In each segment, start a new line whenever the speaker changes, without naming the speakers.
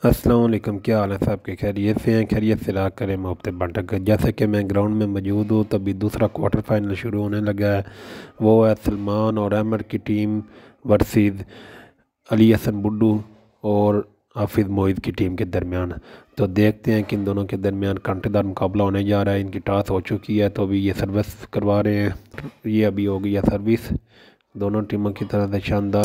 अस्सलाम वालेकुम। क्या हाल है साहब के? खैरियत से हैं? खैरियत से रहा करें मोहब्बत बांटा कर। जैसे कि मैं ग्राउंड में मौजूद हूँ, तभी दूसरा क्वार्टर फाइनल शुरू होने लगा है। वो है सलमान और अहमद की टीम वर्सेस अली हसन बुड्डू और हाफिज़ मोइज़ की टीम के दरमियान। तो देखते हैं कि इन दोनों के दरमियान कांटेदार मुकाबला होने जा रहा है। इनकी टॉस हो चुकी है, तो अभी ये सर्विस करवा रहे हैं। ये अभी हो गई है सर्विस दोनों टीमों की तरफ से। शानदार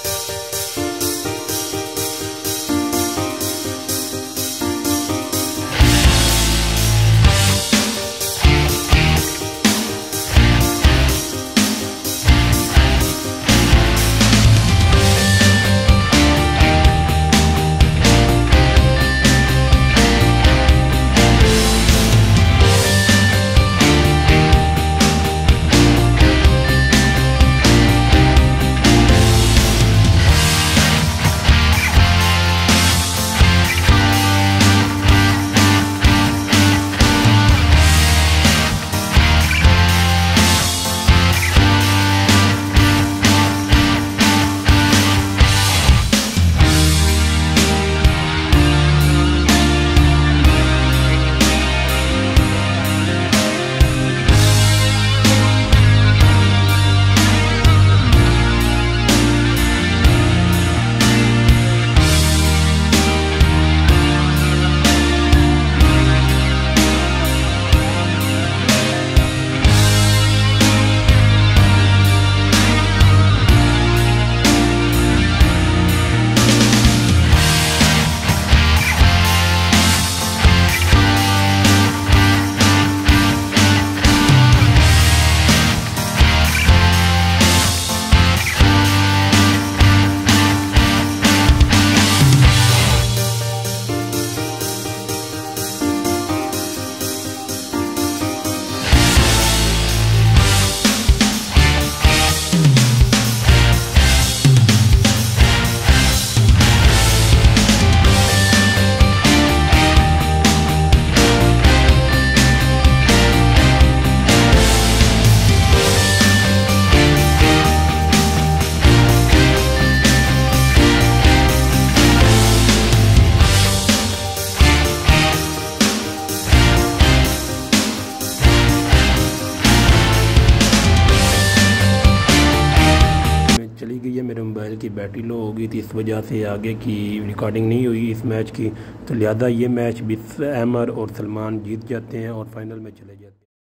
चली गई है। मेरे मोबाइल की बैटरी लो हो गई थी, इस वजह से आगे की रिकॉर्डिंग नहीं हुई इस मैच की। तो लिहाजा ये मैच भी अहमद और सलमान जीत जाते हैं और फाइनल में चले जाते हैं।